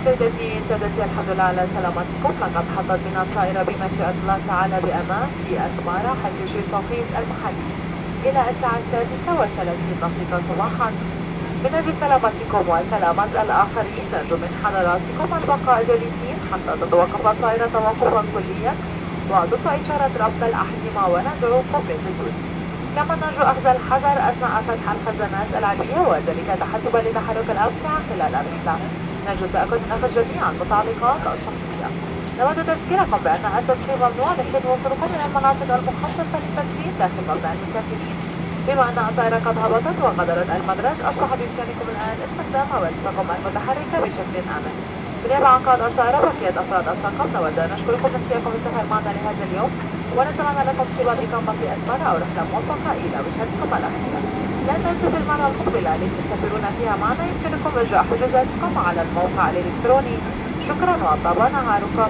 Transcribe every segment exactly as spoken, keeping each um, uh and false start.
سيدتي سادتي، الحمد لله على سلامتكم. لقد حطت بنا الطائرة بمشيئة الله تعالى بأمان في أسمارة حيث يجري التوقيت المحلي إلى الساعة السادسة وثلاثين دقيقة صباحا. من أجل سلامتكم وسلامة الآخرين نرجو من حضراتكم البقاء جالسين حتى تتوقف الطائرة توقفا كليا، وضبط إشارة ربط الأحزمة وندعوكم للنزول. كما نرجو أخذ الحذر أثناء فتح الخزانات العلوية وذلك تحسبا لتحرك الأوسعة خلال الرحلة. نرجو التأكد من أخذ جميع المتعلقات الشخصية. نود تذكيركم بأن التدخين ممنوع لحين وصولكم إلى المناطق المخصصة للتدخين داخل مبنى المسافرين. بما أن الطائرة قد هبطت وغادرت المدرج، أصبح بإمكانكم الآن استخدام هواتفكم المتحركة بشكل آمن. بالنيابة عن قائد الطائرة وبقية أفراد الطاقم نود أن نشكركم لاختياركم السفر معنا لهذا اليوم، ونتمنى لكم طيب الإقامة في أسمارة أو رحلة موفقة إلى وجهتكم الأخيرة. لا تنسوا في المرة المقبلة التي تسافرون فيها معنا يمكنكم إجراء حجوزاتكم على الموقع الإلكتروني. شكرا وطاب نهاركم.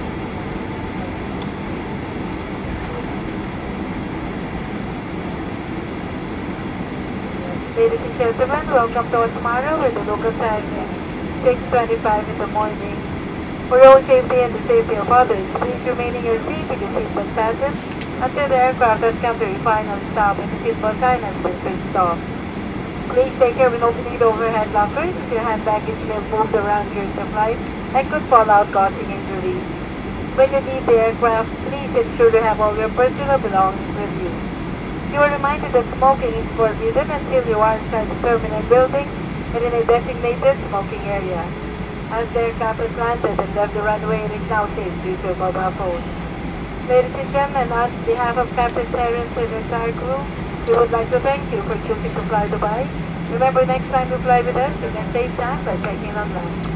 Ladies and gentlemen, welcome to Asmara with the local time is six twenty-five in the morning. For your safety and the safety of others, please remain in your seat with your seatbelt fastened until the aircraft has come to a final stop and the seatbelt sign has been switched off. Please take care when opening the overhead lockers. Your hand baggage may have moved around during the flight and could fall out causing injury. When you leave the aircraft, please ensure to have all your personal belongings with you. You are reminded that smoking is forbidden until you are inside the terminal building and in a designated smoking area. As the aircraft has landed and left the runway, it is now safe to use your mobile phone. Ladies and gentlemen, on behalf of Captain Terrence and the entire crew, we would like to thank you for choosing to fly Dubai. Remember, next time you fly with us, you can save time by checking on land.